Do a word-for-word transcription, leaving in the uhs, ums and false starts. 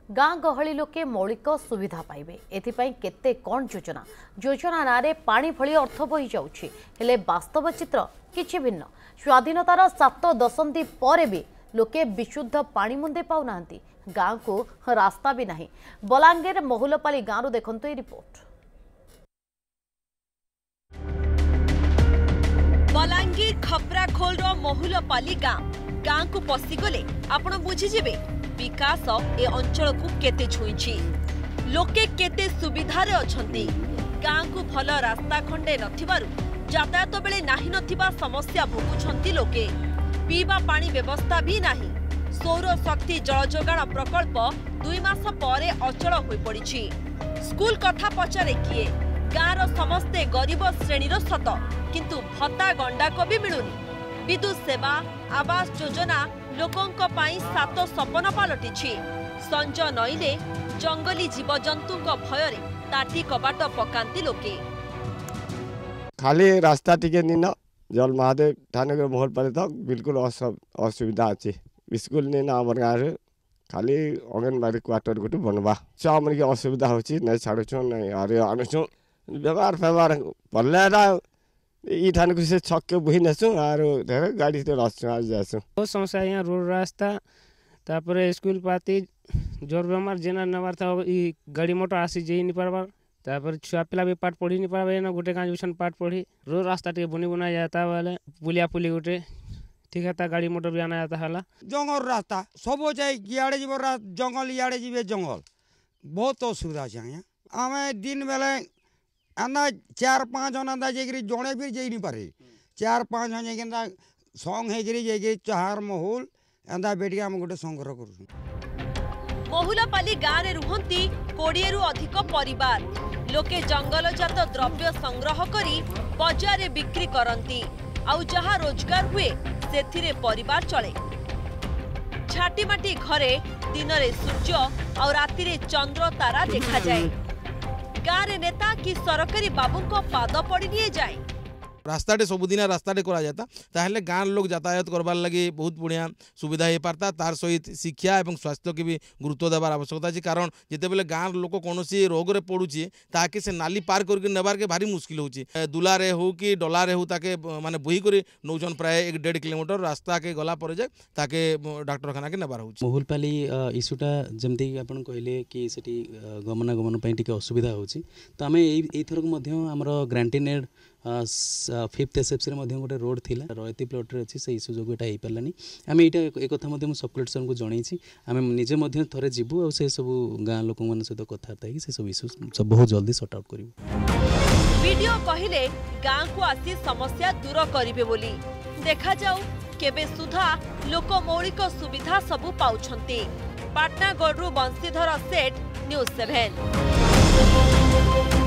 गाँ गहली लोके मौलिक सुविधा पाइबे एथिपाई केते कौन योजना योजना नारे पानी भली अर्थ बही जाउछि हेले वास्तव चित्र किछि भिन्न। स्वाधीनतार सात दशंधि पर भी लोके विशुद्ध पानी मुंदे पाउनांती गाँ को रास्ता भी नहीं। बलांगीर महुलपाली गाँव रु देखंतु ए रिपोर्ट। बलांगीर खपराखोल महुलपाली गाँ गाँ को पशिगले आपण बुझीजे विकास ए अंचल को केते छुईछि लोके केते सुविधारे अछंती। गाँ को भल रास्ता खंडे नथिबारु यातायात बेले नाही नथिबा समस्या भोगुछंती लोके। पीवा पानी व्यवस्था भी नाही। सौर शक्ति जल जोगाण प्रकल्प दुई मास परे अचल होई पड़िछि। स्कूल कथा पचारे किए गाँर समस्ते गरीब श्रेणीर सत किंतु भत्ता गंडाक भी मिलुनी। विद्युत सेवा आवास योजना लोकंक पाई सात सपन पालटिछि। संज नईले जंगली जीवजंतुक भयरे ताटी कबाट पकांती लोके। खाली रास्ता टिके निन जल महादेव थाने के मोहल पर तक बिल्कुल असुविधा अच्छी। स्कूल नहीं ना आम गाँव खाली अंगनबाड़ी क्वार्टर गोटे बनवा चामन की असुविधा होची नहीं छाड़ुछु नहीं अरे आणुछु व्यवहार फेवहार पल्ला ई ठान को से छक के बुही नसु आरो ढेर गाड़ी से रास्ता आ जासु। बहुत समस्या यहाँ रोड रास्ता तापर स्कूल पाती जोर बेमार जेना नवार था ई गाड़ी मोटर आसी जेई नि परबार तापर छुआ पिला भी पाठ पढ़ी नि परबा ना गोटे गाँव जूसन पाठ पढ़ी रोड रास्ता टे बनी बना जाता वाले पुलिया पुली गोटे ठीक है गाड़ी मोटर भी आना जाता है। जंगल रास्ता सब जाए इे जीव जंगल इे जी जंगल बहुत असुविधा है। आम दिन बेले आंदा चार पाँच जन आंदा जाकि जड़े भी जाई नहीं पारे चार पाँच जन जाकि संग होकर चार महल आंदा बेटी आम गोटे संग्रह कर। महुलपाली गाँव में रुहंती कोड़े रु अधिक परिवार लोके जंगलजात द्रव्य संग्रह करी बजार में बिक्री करती आउ जहाँ रोजगार हुए सेथिरे परिवार चले। छाटीमाटी घरे दिन रे सूर्य और राति रे चंद्र तारा देखा जाए। गाँव रे नेता कि सरकारी बाबू को पाद पड़ी दिए जाए। रास्ताटे सबुदिना रास्ताटे करा जाता ताहले गाँव लोग यातायात करबार लगी बहुत बढ़िया सुविधा हो पारता। तार सहित शिक्षा और स्वास्थ्य की भी गुरुत्व देवार आवश्यकता अच्छी कारण जिते बेले गाँव लोक कौन रोग रे पड़ुची ताकि से नाली पार करके नेबार के भारी मुस्किल होची। दुलारे हो कि डलारे हो ताके माने बोही कर नौजन प्राय एक डेढ़ किलोमीटर रास्ता के गला पर जाए ताके डाक्तरखाना के नेबार होची। महुलपाली इश्यूटा जमती आपन कहले कि सेठी गमनागमन पई टिके असुविधा होची तो आमे एई थरक मध्य हमर ग्रांटीनेड फिफ्थ एसएफसी गोटे रोड थी रयती प्लट रे अच्छी से इश्यू जो यहाँ हो पारानी आम यहाँ एक कथा सब कलेक्टर को जनई आम निजे थे जीवु और से सब गाँ लोक सहित कथबार्ता से सब इश्यू सब बहुत जल्दी सॉर्ट आउट करूँ। वीडियो कहले गाँ को आसी समस्या दूर करिवे बोली देखा जाऊ केबे सुधा लोक मौलिक सुविधा सबू पाउछंती। पाटनागढ़ बंशीधर सेठ न्यूज सेवन।